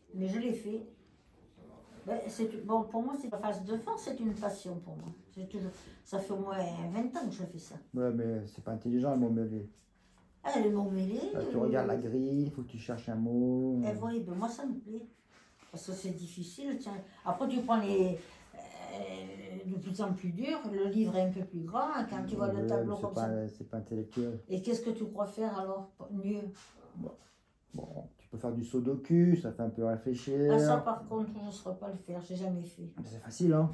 Mais je l'ai fait. Ben, bon, pour moi, c'est la phase de force, c'est une passion pour moi. Ça fait au moins 20 ans que je fais ça. Ouais, mais c'est pas intelligent le mot mêlé. Ah, le mot mêlé. Là, tu regardes la grille, il faut que tu cherches un mot. Eh oui, ben moi, ça me plaît. Parce que c'est difficile. Tiens. Après, tu prends de plus en plus dur. Le livre est un peu plus grand. Quand tu vois le tableau comme ça. C'est pas intellectuel. Et qu'est-ce que tu crois faire alors mieux? Bon, tu peux faire du sudoku, ça fait un peu réfléchir. Ah, ça, par contre, je ne saurais pas le faire. J'ai jamais fait. C'est facile, hein?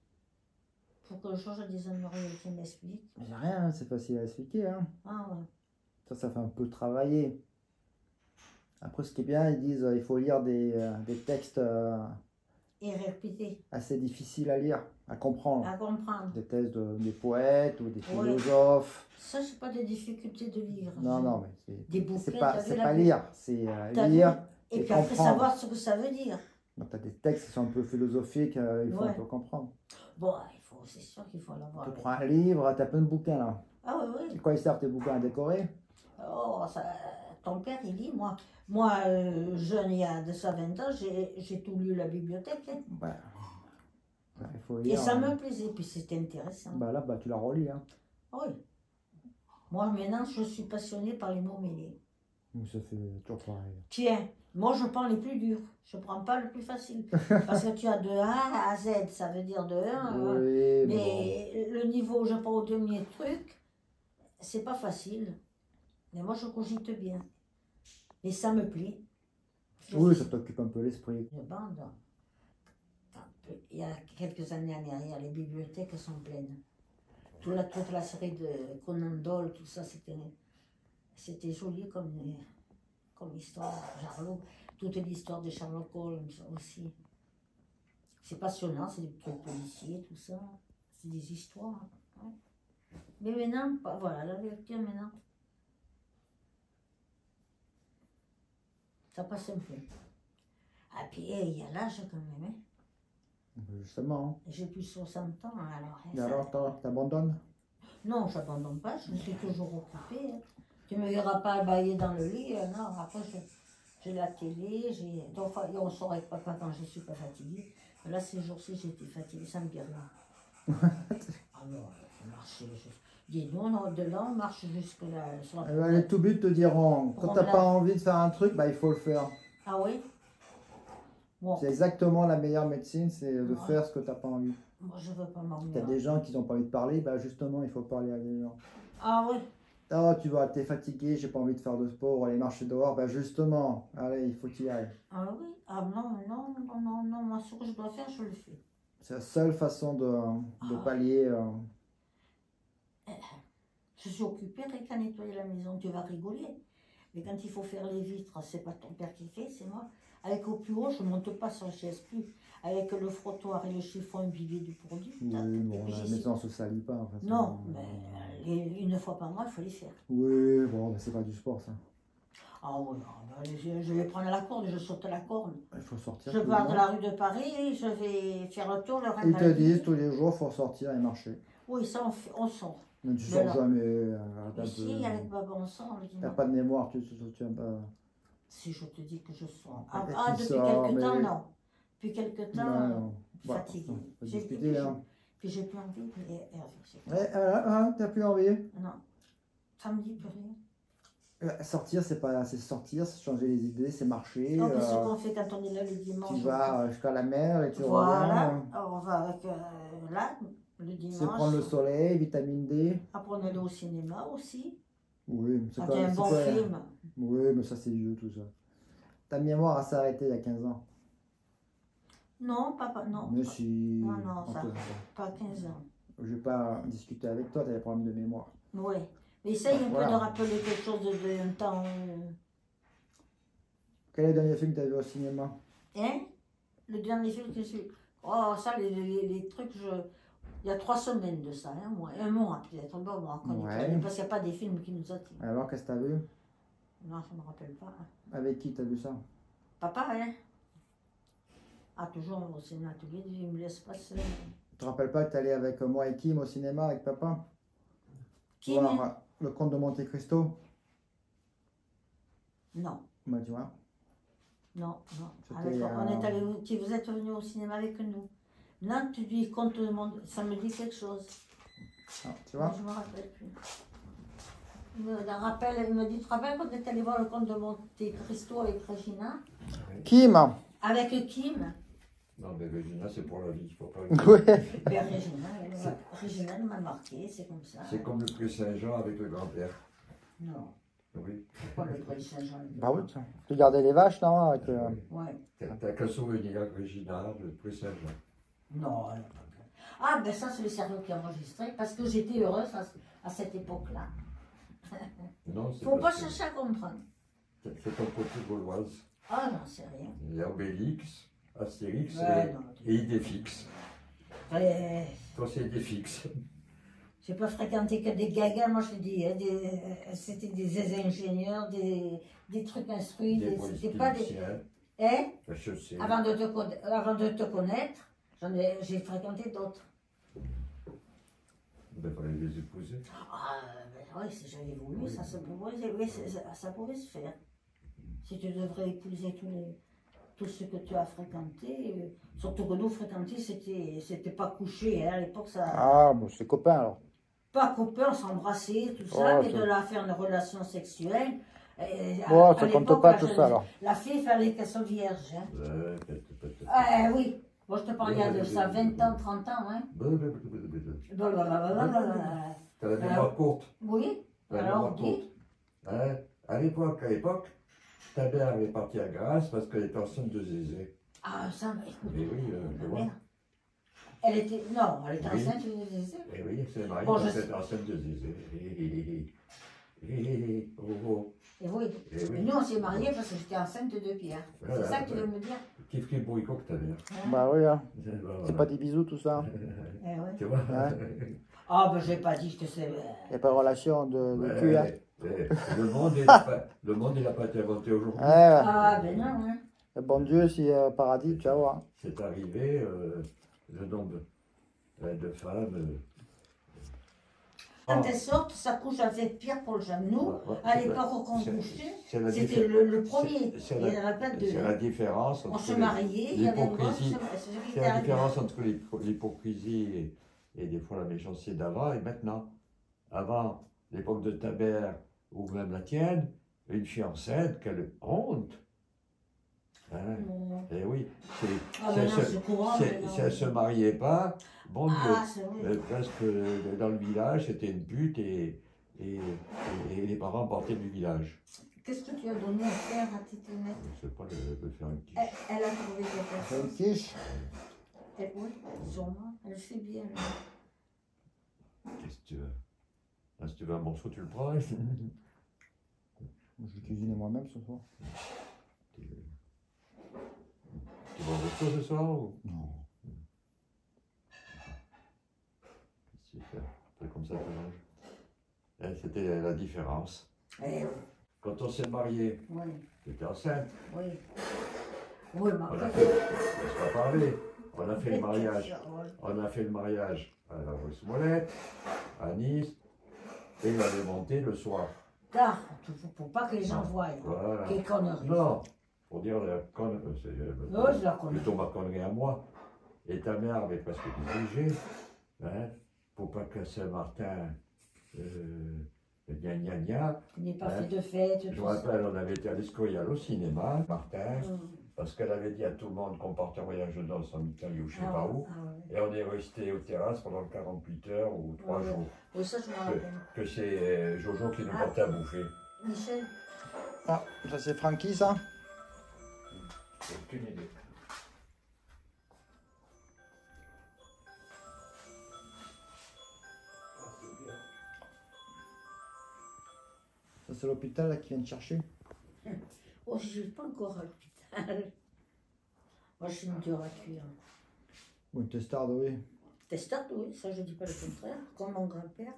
Faut que je change des Mauriel qui m'explique. C'est rien, c'est facile à expliquer, hein? Ah ouais. Ça fait un peu travailler. Après, ce qui est bien, ils disent il faut lire des textes Et répéter. assez difficiles à lire, à comprendre. À comprendre. Des textes des poètes ou des philosophes. Ça, c'est pas des difficultés de lire. Non, non, mais c'est pas lire, c'est lire et puis après savoir ce que ça veut dire. Donc, tu as des textes qui sont un peu philosophiques, il faut un peu comprendre. Bon, c'est sûr qu'il faut l'avoir. Tu prends un livre, tu as plein de bouquins là. Ah oui, oui. Et quoi ils servent tes bouquins à décorer? Oh, ton père, il lit, moi. Moi, jeune, il y a de ça 20 ans, j'ai tout lu la bibliothèque. Hein. Ouais. Il faut lire, et ça me plaisait, puis c'était intéressant. Bah là, tu la relis. Hein. Oui. Moi, maintenant, je suis passionnée par les mots mêlés. Ça fait toujours pareil. Tiens, moi, je prends les plus durs. Je ne prends pas le plus facile. Parce que tu as de A à Z, ça veut dire de 1. Oui, mais le niveau où je prends au demi truc, c'est pas facile. Mais moi, je cogite bien. Et ça me plaît. Oui, ça t'occupe un peu l'esprit. Une bande. Il y a quelques années en arrière, les bibliothèques sont pleines. Toute la série de Conan Doyle, tout ça, c'était joli comme histoire. Jarlot. Toute l'histoire de Sherlock Holmes aussi. C'est passionnant, c'est des trucs policiers, tout ça. C'est des histoires. Ouais. Mais maintenant, voilà, la lecture maintenant. Ça passe un peu. Ah, puis il y a l'âge quand même. Hein. Justement. J'ai plus de 60 ans alors. Et alors, t'abandonnes? Non, je n'abandonne pas, je suis toujours occupée. Hein. Tu ne me verras pas bailler dans le lit. Non, après, j'ai la télé. Donc, on sort avec papa quand je ne suis pas fatiguée. Là, ces jours-ci, j'étais fatiguée, ça me dit rien. Alors, je marchais. Dis-nous, de là, on marche jusque-là. Les tout buts te diront, quand tu n'as pas envie de faire un truc, il faut le faire. Ah oui? Bon. C'est exactement la meilleure médecine, c'est de faire ce que tu n'as pas envie. Moi, je veux pas m'emmener. Tu as des gens qui n'ont pas envie de parler, justement, il faut parler à des gens. Ah oui? Ah, tu vois, t'es fatigué, j'ai pas envie de faire de sport, aller marcher dehors, justement, allez, il faut y aller. Ah oui? Ah non, moi, ce que je dois faire, je le fais. C'est la seule façon de pallier. Je suis occupée avec à nettoyer la maison, tu vas rigoler. Mais quand il faut faire les vitres, c'est pas ton père qui fait, c'est moi. Avec au plus haut, je ne monte pas sur la chaise plus. Avec le frottoir et le chiffon imbibé du produit. Oui, bon, la maison ne se salit pas. En fait, non, mais une fois par mois, il faut les faire. Oui, bon, mais c'est pas du sport, ça. Ah oui, je vais prendre la corde, je saute la corde. Il faut sortir. Je pars de la rue de Paris, je vais faire le tour. Ils te disent tous les jours, il faut sortir et marcher. Oui, ça, on sort. Mais tu sors jamais. Ici, avec Baba, on sort. Tu n'as pas de mémoire, tu ne soutiens pas. Si je te dis que je sors. Depuis quelque temps, non. Depuis quelque temps, fatiguée. Puis j'ai plus envie. T'as plus envie? Non. Ça me dit plus rien. Sortir, c'est sortir, c'est changer les idées, c'est marcher. C'est ce qu'on fait quand on est là le dimanche. Tu vas jusqu'à la mer et tu reviens. Voilà, on va avec là, le dimanche. C'est prendre le soleil, vitamine D. Après, on allait au cinéma aussi. Oui, mais c'est pas un bon film. Oui, mais ça, c'est vieux tout ça. Ta mémoire s'est arrêtée il y a 15 ans. Non, papa, non. Mais si. Non, ça, pas 15 ans. Je ne vais pas discuter avec toi, tu as des problèmes de mémoire. Oui. Mais essaye un peu de rappeler quelque chose d'un temps. Quel est le dernier film que tu as vu au cinéma? Hein? Le dernier film que j'ai vu. Oh, ça, les trucs, il y a 3 semaines de ça, hein, moi. Un mois peut-être. Bon, on connaît parce qu'il n'y a pas des films qui nous attirent. Alors, qu'est-ce que tu as vu? Non, je ne me rappelle pas. Avec qui tu as vu ça? Papa, hein? Ah, toujours au cinéma, tous les deux, il me laisse passer. Tu te rappelles pas que tu allais avec moi et Kim au cinéma avec papa? Kim? Voir Le Comte de Monte Cristo? Non. Bah, tu vois. Non, non. C'était, On est allé, vous êtes venu au cinéma avec nous. Non, tu dis qu'on te demande, ça me dit quelque chose. Ah, tu vois? Je me rappelle plus. Il me dit, tu te rappelles quand on est allé voir le Comte de Monte Cristo avec Regina? Kim? Avec Kim? Non, mais Regina, c'est pour la vie, il faut pas. Ouais. Ben, Regina, elle m'a marqué, c'est comme ça. C'est comme le prix Saint-Jean avec le grand-père. Non, Oui. pourquoi le prix Saint-Jean? Bah oui, tu gardais les vaches, non? Avec, Ouais. T'as qu'un souvenir, Regina, le prix Saint-Jean. Non, elle n'a pas que. Ah, ben ça, c'est le cerveau qui a enregistré, parce que j'étais heureuse à cette époque-là. Non, c'est Faut pas parce que chercher à comprendre. c'est ton côté gauloise. Ah, j'en sais rien. Il y a Obélix, Astérix Ouais, non, et Idéfix. Toi, c'est Idéfix. J'ai pas fréquenté que des gagas, moi je te dis, hein, c'était des ingénieurs, des trucs instruits, c'était pas des. politiciens. Hein? Je sais. Avant de te connaître, j'ai fréquenté d'autres. Il fallait les épouser. Ah, ben oui, si j'avais voulu, Oui. ça pouvait se faire. Si tu devrais épouser tous ceux que tu as fréquentés, surtout que nous fréquenter, c'était pas couché, hein, à l'époque, ça. Ah, bon, c'est copain alors. Pas coupé, on s'embrassait, tout ça, Oh, mais ça- de là faire une relation sexuelle. Bon, ça compte l'époque, pas la tout jeune- ça alors. La fille, il fallait qu'elle soit vierge. Hein. Peut-être. Oui, moi je te parlais il y a de ça 20 ans, 30 ans. Hein. T'as la mémoire courte. Oui, T'as la alors mémoire dis. courte. Hein? À l'époque, ta mère est partie à Grasse parce qu'elle était enceinte de Zézé. Ah, ça, mais écoute, Et oui, je ma vois. mère. Elle était. Non, elle était Oui. enceinte, je vous disais. Et oui, c'est mariée Bon, parce je qu'elle était enceinte de Zézé. Oh. Et oui. Et Mais oui. nous, on s'est mariés parce que j'étais enceinte de Pierre. C'est Voilà, ça que tu ouais. veux me dire? Kiff kiff bourricot que ta mère. Hein? Bah oui, hein. Voilà. C'est pas des bisous tout ça. Eh ouais. Tu vois? Ah, ben, j'ai pas dit que c'est. Il n'y a pas de relation de cul, hein. Le monde, il n'a pas été inventé aujourd'hui. Ouais, ouais. Ah, ben non, hein. Le bon Dieu, si paradis, ciao. Hein. C'est arrivé, le nombre de femmes. Quand elles sortent, ça couche avec Pierre pour le jeune. Nous, à l'époque où on couchait, c'est la c'était le premier. c'est Il la- n'y en avait pas deux. C'est la différence On entre se mariait, il y avait une bonne. l'hypocrisie. C'est ce qui C'est était la arrivé. différence entre l'hypocrisie et des fois la méchanceté d'avant et maintenant. Avant, l'époque de ta mère ou même la tienne, une fille enceinte, quelle honte! Hein? Non. Eh oui, Ah, si elle maintenant, se- c'est courant. si maintenant. elle se mariait pas, bon Dieu, Ah, c'est vrai. presque dans le village, c'était une pute et les parents portaient du village. Qu'est-ce que tu as donné à faire à Titinette? Je sais pas, de faire une quiche. Elle a trouvé quelque C'est une chose. quiche. Oui, sûrement. Elle fait bien. Qu'est-ce que tu veux? Là, si tu veux un morceau, tu le prends. Je vais cuisiner moi-même ce soir. Tu vas au resto ce soir ou? Non. Super, c'est comme ça que tu manges. Eh, c'était la différence. Eh oui, Quand on s'est marié, oui, tu étais enceinte. oui. Oui, ma On a fait, on va parler. On a fait le mariage. Oui. On a fait le mariage à la rue Smollett, à Nice, et on avait monté le soir. Tard, pour pas que les gens voient. Voilà. Quelle connerie. Non, pour dire la connerie, Oh, je la connais. plutôt ma connerie à moi. Et ta mère avait presque dirigé, hein, pour pas que Saint-Martin, gna gna gna. Il n'est pas Ouais. fait de fête. Je tout me ça. rappelle, on avait été à l'Escorial au cinéma, Martin, Hum. parce qu'elle avait dit à tout le monde qu'on partait en voyage de noces en Italie ou je sais Ah pas ouais, où. ah ouais. Et on est resté aux terrasses pendant 48 heures ou 3 Ouais. jours. Oui, ça, je m'en rappelle. Que c'est Jojo qui nous Ah. portait à bouffer. Michel, Ah, ça c'est Francky ça. J'ai aucune idée. Ça c'est l'hôpital là qui vient te chercher. oh, je ne vais pas encore à l'hôpital. Moi, je suis une dure à cuire. Ou une testarde, oui. Testate, oui, ça, je ne dis pas le contraire. Comme mon grand-père.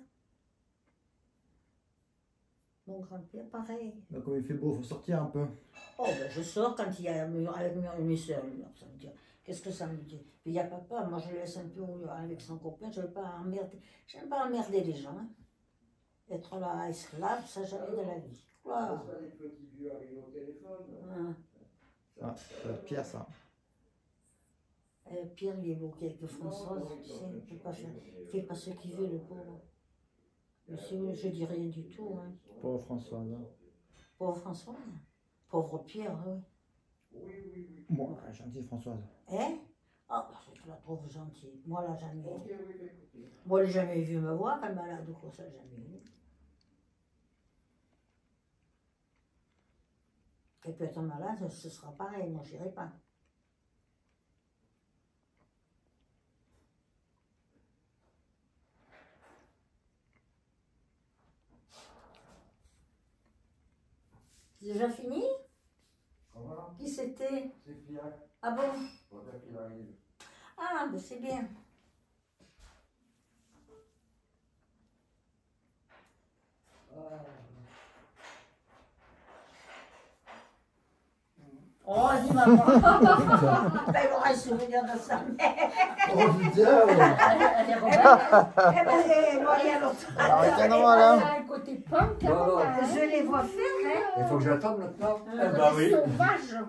Mon grand-père, pareil. Là, comme il fait beau, faut sortir un peu. Oh, ben, je sors quand il y a avec mes soeurs. Ça me dit, qu'est-ce que ça me dit? Puis il y a papa, moi je le laisse un peu avec son copain, je ne veux pas emmerder. J'aime pas emmerder les gens. Hein. Être là esclave, ça jamais de la vie. Quoi? Les petits vieux arrivent au téléphone. Hein. Ah, ça va être pire ça. Pierre, il est bloqué avec Françoise, tu sais, il fait pas ce qu'il veut, le pauvre. Je dis rien du tout. Hein. Pauvre Françoise. Hein. Pauvre Françoise. Pauvre Pierre, oui. Bon, gentille Françoise. Hein? Ah, je la trouve gentille. Moi, elle n'a jamais. Moi, elle n'a jamais vu me voir, elle est malade ou quoi, ça, jamais vu. Elle peut être malade, ce sera pareil, moi, je n'irai pas. C'est déjà fini? Voilà, Qui c'était? c'est Pierre. Ah bon? Voilà qu'il arrive. Ah, ben c'est bien. Oh, dis maman. Ben, il aura un souvenir de sa mère. Oh putain! Elle est rebelle. Moi, il y a l'autre. Alors, tiens-moi là. Elle a un côté punk, Non, non. Je les vois faire, hein. Il faut que j'attende maintenant. un côté sauvage.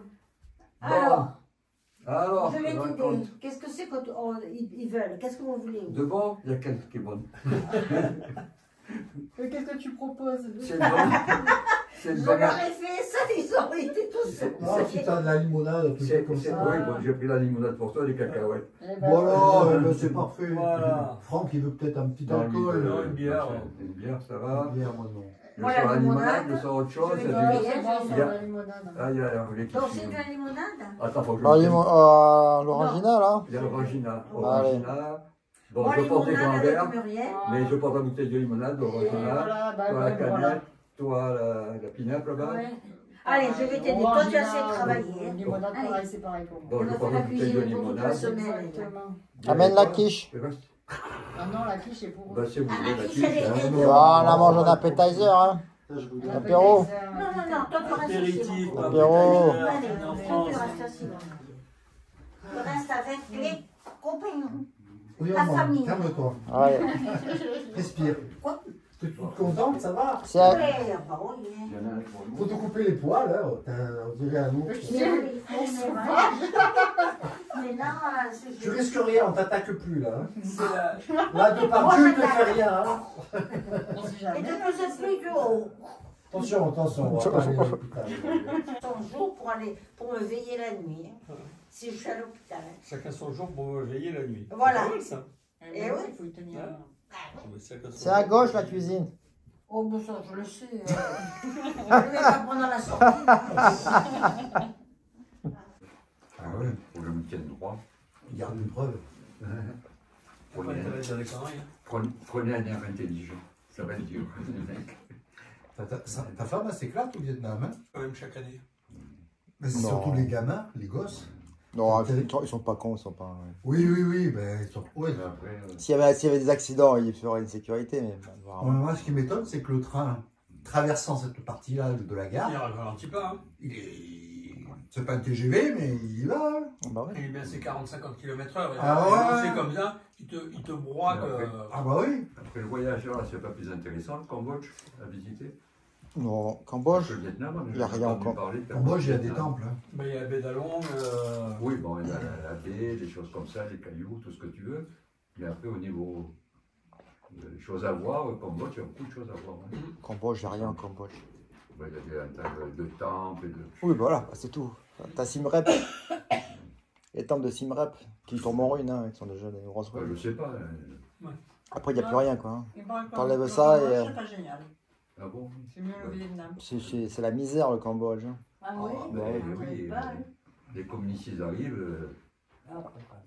Alors, Je vais je t'aider. raconte. Qu'est-ce que c'est quand ils veulent? Qu'est-ce que vous voulez? De bon, il y a quelqu'un qui est bon. Qu'est-ce que tu proposes? C'est une bonne. C'est une Je bonne. leur ai fait ça, ils ont été tous Non, si t'as de la limonade, tout ça comme ça. Oui, bon, j'ai pris la limonade pour toi, des cacahuètes. Eh ben, Voilà, ben, c'est parfait. Voilà. Franck, il veut peut-être un petit Dans le alcool. milieu, Non, une bière. Une bière, ça va. Une bière, moi non. Je Moi, sors la la limonade, limonade, je sors autre chose. je il y vais a du- boire. c'est bon, Il c'est y a- la limonade. Ah, il y a un relais qui Donc, suit. c'est de la limonade? Attends, faut que je Alors, me tienne. l'orangina là. Il y a l'orangina. Allez. Orangina. Bon, Moi, je porte des limonade grands avec verres, Muriel. mais je porte la bouteille de limonade, Et l'orangina. voilà, bah, Toi, la ben, canette, voilà. toi, la pinappe là-bas. Ouais. Allez, je vais t'aider. Toi, tu as assez de travailler. Limonade, Allez. pareil, c'est pareil pour moi. Bon, On je va porte faire la la bouteille de cuisine pour toute la limonade. semaine. Exactement. Amène la quiche. Il reste- Ah non, la quiche est pour Bah, eux. c'est vous, Ah, la la quiche. quiche, elle est- hein. Bah, on la mange en appetizer. Hein. Ça, je vous dis. Un Apéro. appetizer, Non, non, non, toi, tu restes Apéritif, assis. pas Apéro. appetizer, Allez, on est en toi, France. tu restes assis. Tu restes avec les compagnons. Oui, La maman, famille. calme-toi. Allez. Respire. Quoi? T'es toute contente, ça va? C'est à- Ouais, bah oui. Il y en a un pour nous. Faut te couper les poils, hein. On dirait un ours. Mais non, c'est Tu risques rien, on t'attaque plus là. Hein. C'est la- Là, de par Dieu, il te fait rien. Hein. On sait Et jamais. de plus en plus du haut. Attention, attention, on va pas aller à l'hôpital. Son jour pour me veiller la nuit. Hein. Si je suis à l'hôpital. Hein. Chacun son jour pour veiller la nuit. Voilà. C'est pas mal, ça. Eh oui. Il faut y tenir. Ouais. Mais chacun son C'est à jour. gauche la cuisine. Oh, ben ça, je le sais. Je vais pas prendre la sortie. Ah ouais, faut que je me tienne droit. Il garde une preuve. Pas intérêt de dire des conneries, hein. Prenez un air intelligent. Ça va être dur, les mecs. Ta femme, elle s'éclate au Vietnam. Hein. Quand même chaque année. Mais c'est Non. surtout les gamins, les gosses. Non, ils sont pas cons, ils sont pas. Oui, oui, oui, ben, ils sont... oui. Mais après, S'il y avait des accidents, il ferait une sécurité, mais. Moi, ce qui m'étonne, c'est que le train, traversant cette partie-là de la Il gare, ralentit pas, hein. il est... C'est pas un TGV, mais il y va. Hein. Bah ouais. Il est bien c'est 40-50 km/h. Ah ouais. C'est comme ça, il te broie que. Ah bah oui. après le voyage, là, c'est pas plus intéressant, le Cambodge, à visiter. Non, Cambodge. Le Vietnam, on a il y a jamais rien entendu encore. parler de Cambodge, il y a des Vietnam. temples. Hein. Ben, il y a la baie d'Along. Oui, bon, il y a la baie, des choses comme ça, les cailloux, tout ce que tu veux. Mais après, au niveau des choses à voir, au Cambodge, il y a beaucoup de choses à voir. Hein. Cambodge, il y a rien en Cambodge. Ben, il y a des tas de temples et de. Oui, voilà, c'est tout. T'as Simrep. Les temples de Simrep qui tombent en ruine, hein, qui sont déjà des grosses Ben, ruines. je sais pas. Après, il n'y a plus rien, quoi. Hein. Il paraît que T'enlèves le ça Cambodge, et, c'est pas génial. Ah bon? C'est mieux le Vietnam. C'est la misère, le Cambodge. Hein. Ah oui, Ah, ben, ben, on oui, connaît pas. Hein. les communistes ils arrivent, Ah,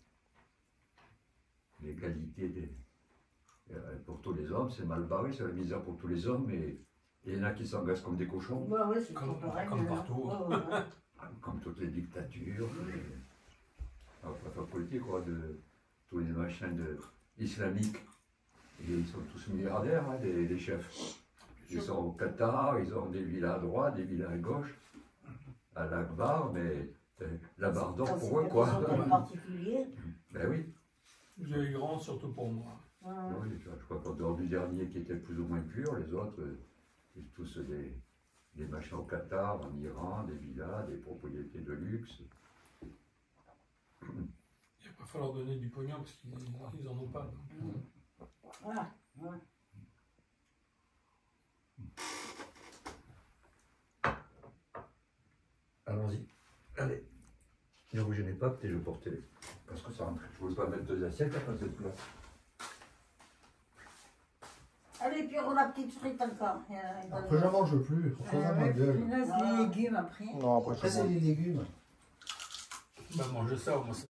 l'égalité pour tous les hommes, c'est mal barré, c'est la misère pour tous les hommes, et il y en a qui s'engraissent comme des cochons, bah oui, c'est Comme- tout pareil. comme hein. partout. Ouais, ouais, ouais. comme toutes les dictatures. Enfin, politique, quoi, de tous les machins islamiques. Et ils sont tous milliardaires, hein, les chefs. Ils sont au Qatar, ils ont des villas à droite, des villas à gauche, à l'Akbar, mais la barre d'or Ça, pour c'est eux, pas quoi. des hôtels particuliers. Ben oui. Vous avez grand, surtout pour moi. Ouais, ouais. Oui, je crois qu'en dehors du dernier qui était plus ou moins pur, les autres, tous des machins au Qatar, en Iran, des villas, des propriétés de luxe. Il va pas falloir donner du pognon parce qu'ils en ont pas. Voilà. Ouais. Allons-y. Allez. Ne vous gênez pas, peut-être je vais porter. Parce que ça rentre. Je ne voulais pas mettre 2 assiettes après cette place. Allez, Pierrot, la petite frite encore. Après, j'en mange plus. Faisons ma gueule. Punaise, les légumes après. Non, après, Après, je c'est les légumes. Bah, mange ça, au moins.